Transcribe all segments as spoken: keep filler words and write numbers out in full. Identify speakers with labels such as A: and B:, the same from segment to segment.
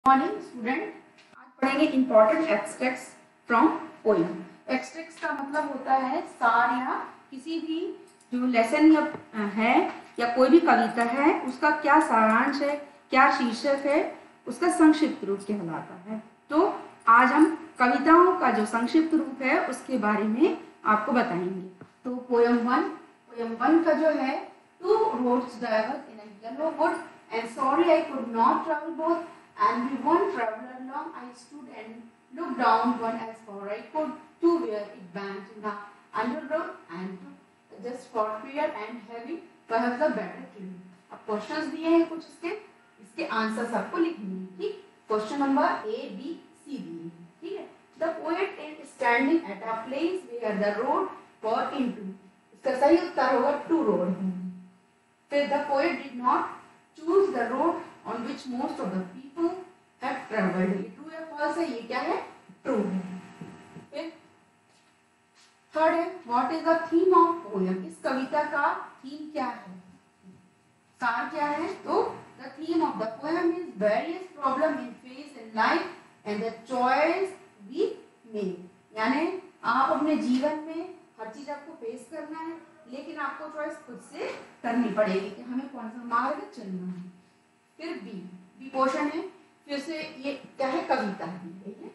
A: Morning student, आज पढ़ेंगे important extracts from poem. Extracts का मतलब होता है सार या किसी भी जो लेसन या है या कोई भी कविता है उसका क्या सारांश है, क्या शीर्षक है, उसका संक्षिप्त रूप कहलाता है। तो आज हम कविताओं का जो संक्षिप्त रूप है उसके बारे में आपको बताएंगे। तो पोएम वन पोएम वन का जो है, two roads diverge in a yellow wood and sorry I could not travel both and we one traveler long I stood and looked down one as far I could to where it banked in the undergrowth and just for fear and heavy perhaps a better tree। अब questions दिए हैं कुछ, इसके इसके answer सबको लिखने हैं। ठीक, question number A B C दिए हैं। ठीक है, the poet is standing at a place where the road for into, इसका सही उत्तर होगा टू रोड। फिर the poet did not choose the road on which most of the people have traveled। ये true या false है? ये क्या है? True है। फिर थर्ड है, what is the theme of poem? इस कविता का थीम क्या है, सार क्या है? तो the theme of the poem is various problem we face in life and the choice we make। यानी आप अपने जीवन में हर चीज आपको फेस करना है, लेकिन आपको चॉइस खुद से करनी पड़ेगी कि हमें कौन सा मार्ग चलना है। फिर बी बी पोर्शन है, फिर से ये क्या है? कविता है। ठीक है,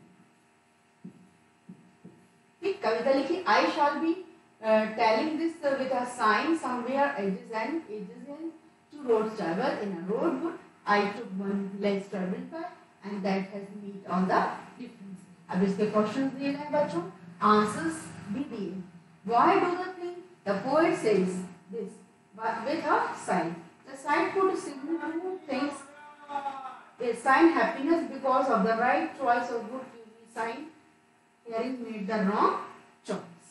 A: ठीक, कविता लिखी। I shall be telling this with a sign somewhere ages and ages and two roads travel in a road wood I took one less travel पर and that has meet all the difference. अब इसके questions दिए गए बच्चों, answers भी दिए। Why do the thing the poet says this with a sign? The sign could signal two things. A sign happiness because of the right choice of good. The sign here is made the wrong choice.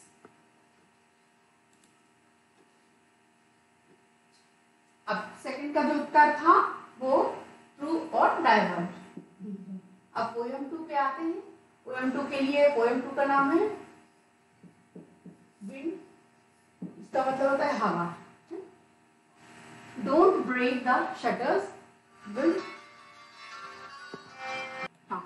A: अब second का जो उत्तर था वो true और divert. अब poem to पे आते हैं। पोएम टू के लिए पोएम टू का नाम है विंड, इसका मतलब होता है हवा। Don't break the shutters, will हाँ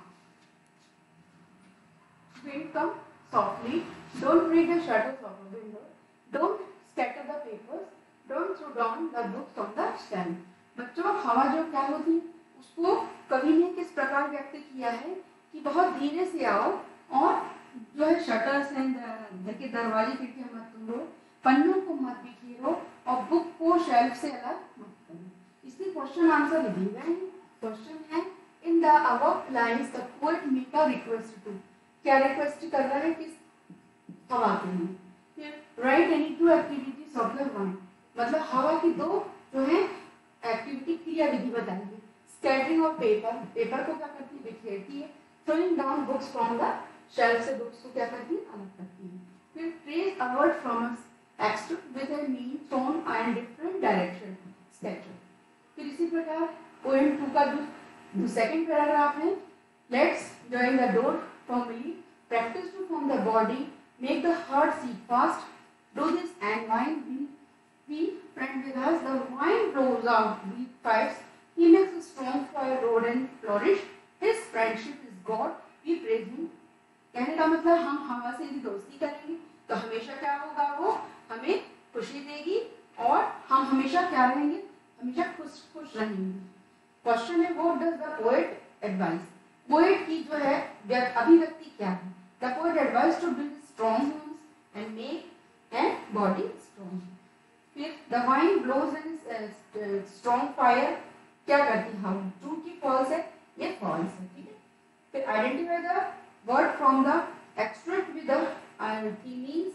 A: wind come softly, don't break the shutters of the window, don't scatter the papers, don't throw down the books on the stand। बच्चों, हवा जो क्या होती है उसको कवि ने किस प्रकार व्यक्त किया है कि बहुत धीरे से आओ और जो है शटर्स हैं, घर के दरवाजे खिड़कियां मत तोड़ो, पन्नों को मत बिखेरो और बुक को शेल्फ से अलग मत करो। इसलिए क्वेश्चन आंसर दिए गए हैं। क्वेश्चन है, in the above lines the poet make a request to, क्या रिक्वेस्ट कर रहा है किस हवा के लिए? फिर write any two activities of the one, मतलब हवा की दो जो है एक्टिविटी क्रिया विधि बताइए। स्कैटरिंग ऑफ पेपर, पेपर को क्या करती है? बिखेरती है। Throwing down books from the shelf से बुक्स को क्या करती है? अलग करती है। फिर trace a word from a extract with a mean thrown and different direction scatter। फिर इसी प्रकार पोएम टू का जो सेकंड पैराग्राफ है, let's join the door firmly, practice to form the body, make the heart seat fast, do this and wine will be friend with us, the wine blows out weak pipes, he makes a strong fire road and flourish, his friendship is God, we praise him। कहने का मतलब हम हवा से यदि दोस्ती करेंगे तो हमेशा क्या होगा? वो हमें खुशी देगी और हम हमेशा क्या रहेंगे? हमेशा खुश खुश रहेंगे। क्वेश्चन है, what does the poet advice? Poet की जो है अभिव्यक्ति क्या है? The poet advice to build strong homes and make and body strong. फिर the wind blows in strong fire, क्या करती है हवा? ट्रू की फॉल्स है? ये फॉल्स है। ठीक है, फिर identify the word from the extract with the theme means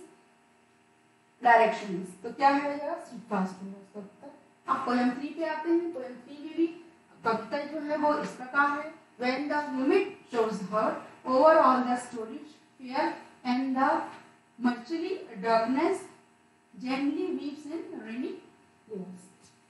A: directions, तो क्या है? जरा सीट फास्ट होगा इसका उत्तर। अब पोएम थ्री पे आते हैं। पोएम थ्री में भी कविता जो है वो इस प्रकार है, when the humid shows her over all the storage fear and the murky darkness gently weeps in rainy years।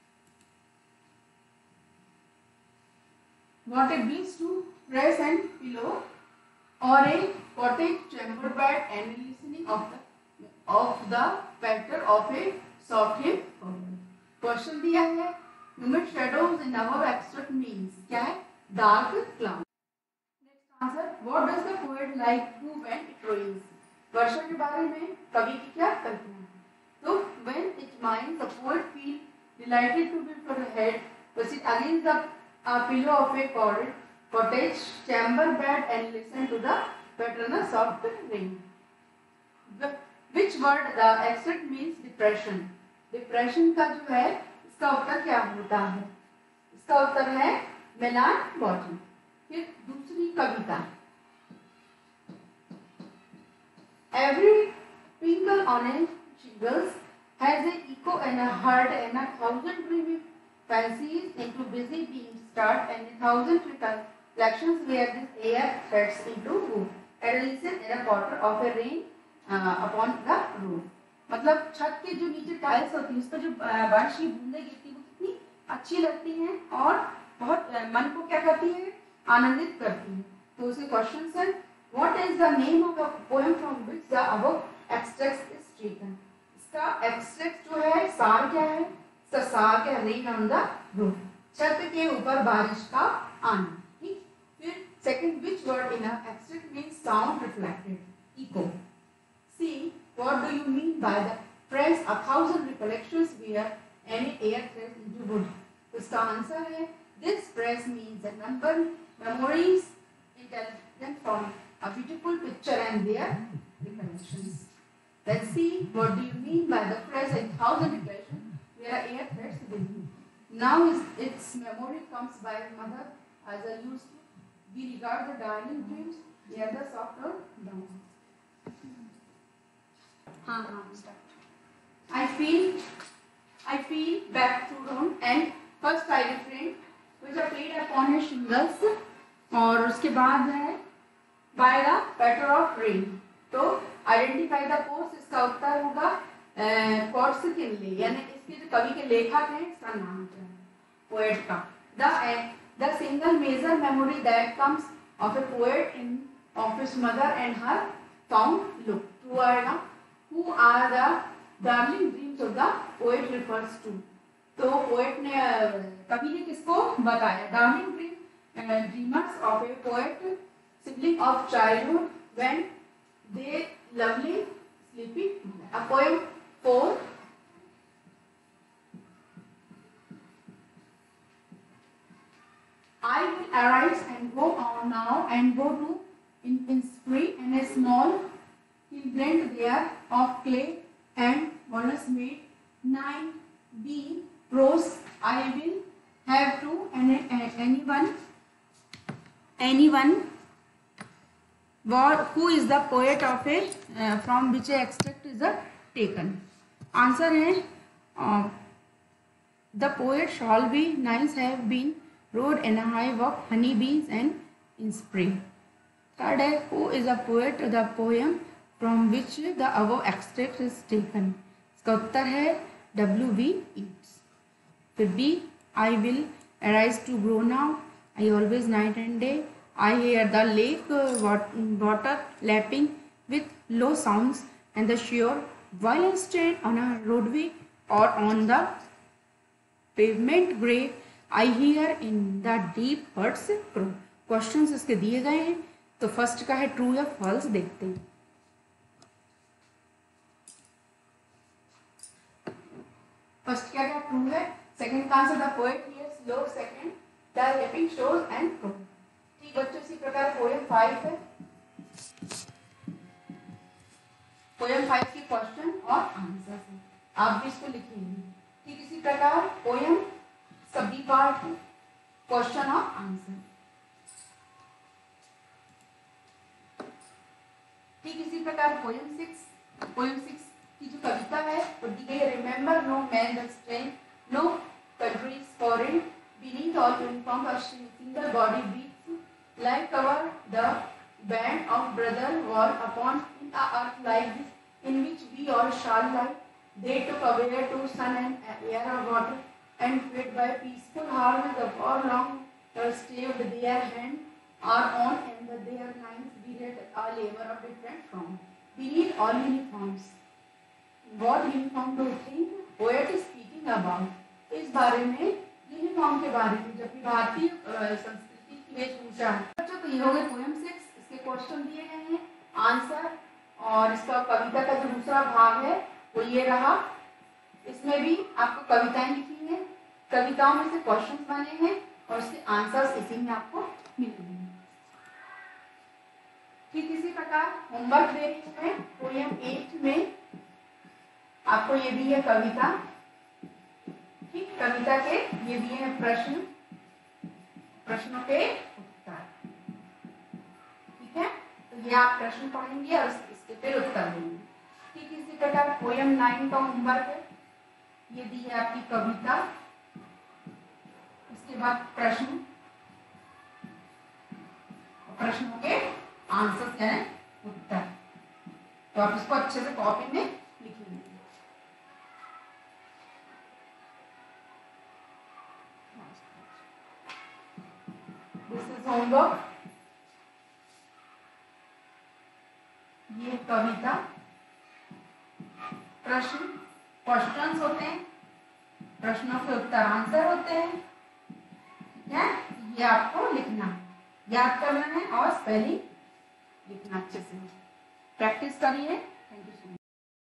A: What a beast to press and pillow or a cottage chamber bed and listening of the of the patter of a soft hymn। Question दिया है, humid shadows in our abstract means क्या है? dark cloud. Next answer, what does the poet like to when it rains? वर्षा के बारे में कवि की क्या कल्पना है? तो when it minds, the poet feel delighted to be for a head, to sit against the uh, pillow of a cottage, cottage chamber bed and listen to the patronus of the rain. The, which word the extract means depression? Depression का जो है इसका उत्तर क्या होता है? इसका उत्तर है melancholy. फिर दूसरी कविता, every twinkle on a shingles has an echo and a heart and a thousand dreamy fancies into busy beings start and a thousand reflections where this air threads into roof and listen in a quarter of a rain uh, upon the roof. मतलब छत के जो नीचे tiles होती है उस पर जो बारिश की बूंदें गिरती है वो कितनी अच्छी लगती हैं और बहुत मन को क्या करती है, आनंदित करती है. तो उसके क्वेश्चन है, what is the name of a poem from which the above extract is taken? इसका एक्सट्रैक्ट जो है सार क्या है? इसका सार क्या है? रेन ऑन द रूफ, छत के ऊपर बारिश का आना. ठीक. फिर second, which word in a extract means sound reflected, echo. See, what do you mean by the phrase a thousand recollections where any air threads into wood? इसका answer है, this phrase means a number memories intelligent from a beautiful picture and their recollections. Let's see, what do you mean by the phrase a thousand recollections where air threads into wood? Now is its memory comes by mother as a used to. We regard the darling dreams near the softer dawn. हाँ हाँ start. I feel, I feel back to room and first I refrain which are played upon his shingles और उसके बाद है by the patter of rain. तो identify the course, इसका उत्तर होगा course के लिए, यानी इसके जो कवि के लेखक हैं इसका नाम क्या है, पोएट का. The the single major memory that comes of a poet in of his mother and her fond look. True आएगा. Who are the darling dreams of the poet refers to? तो पोएट ने कवि ने किसको बताया? Darling dream dreamers of a poet sibling of childhood when they lovely sleepy. A poem four. I will arise and go on now and go to in, in spree and a small hill blend there of clay and walnuts made. Nine B prose I will have to and, and anyone anyone who is the poet of a uh, from which a extract is a taken. Answer है uh, the poet shall be nice have been rode in a hive of honey bees and in spring. Third है who is a poet the poem from which the above extract is taken. इसका उत्तर है W B Yeats. फिर B, I will arise to grow now. I always night and day. I hear the lake uh, water lapping with low sounds and the sure while I stand on a roadway or on the pavement grey. I hear in the deep herds crow. Questions इसके दिए गए हैं, तो first का है true या false, देखते हैं. फर्स्ट क्या क्या ट्रू है. सेकंड का answer the poet hears low second the lapping शोज एंड क्रो. ठीक बच्चों, इसी प्रकार पोएम फाइव है. पोएम फाइव की क्वेश्चन और आंसर है, आप भी इसको लिखेंगे. ठीक इसी प्रकार पोएम सभी पार्ट क्वेश्चन और आंसर. ठीक इसी प्रकार पोएम सिक्स. पोएम सिक्स की जो कविता है वो दी गई, remember no man the strength no country is foreign beneath all uniform a single body beats like our the band of brother war upon in a earth like this in which we all shall lie. They took away to sun and air of water and fed by peaceful harvest of all long staved their hand are on and the their lines beard a labor of different from beneath all uniforms. What uniform do you think poet is speaking about? इस बारे में uniform के बारे में, जबकि भारतीय संस्कृति की वेशभूषा है। बच्चों तो ये हो गए पोएम सिक्स, इसके क्वेश्चन दिए गए हैं, आंसर, और इसका कविता का जो दूसरा भाग है वो ये रहा। इसमें भी आपको कविताएं लिखी हैं, कविताओं में से क्वेश्चन बने हैं और उसके आंसर्स इसी में आपको मिलेंगे। ठीक इसी प्रकार होमवर्क दे रही हूं मैं, पोएम एट में आपको ये दी है कविता, ठीक, कविता के ये दिए हैं प्रश्न, प्रश्नों के उत्तर, ठीक है। तो ये आप प्रश्न पढ़ेंगे और इसके फिर उत्तर देंगे। ठीक इसी प्रकार पोएम नाइन का होमवर्क है, ये दी है आपकी कविता, इसके बाद प्रश्न, प्रश्नों के आंसर यानी उत्तर। तो आप इसको अच्छे से कॉपी में लिखेंगे। This is homework. ये कविता, प्रश्न, क्वेश्चंस होते हैं, प्रश्नों के उत्तर आंसर होते हैं, ठीक है। ये आपको लिखना, याद करना है और स्पेलिंग लिखना अच्छे से। प्रैक्टिस करिए। Thank you so much.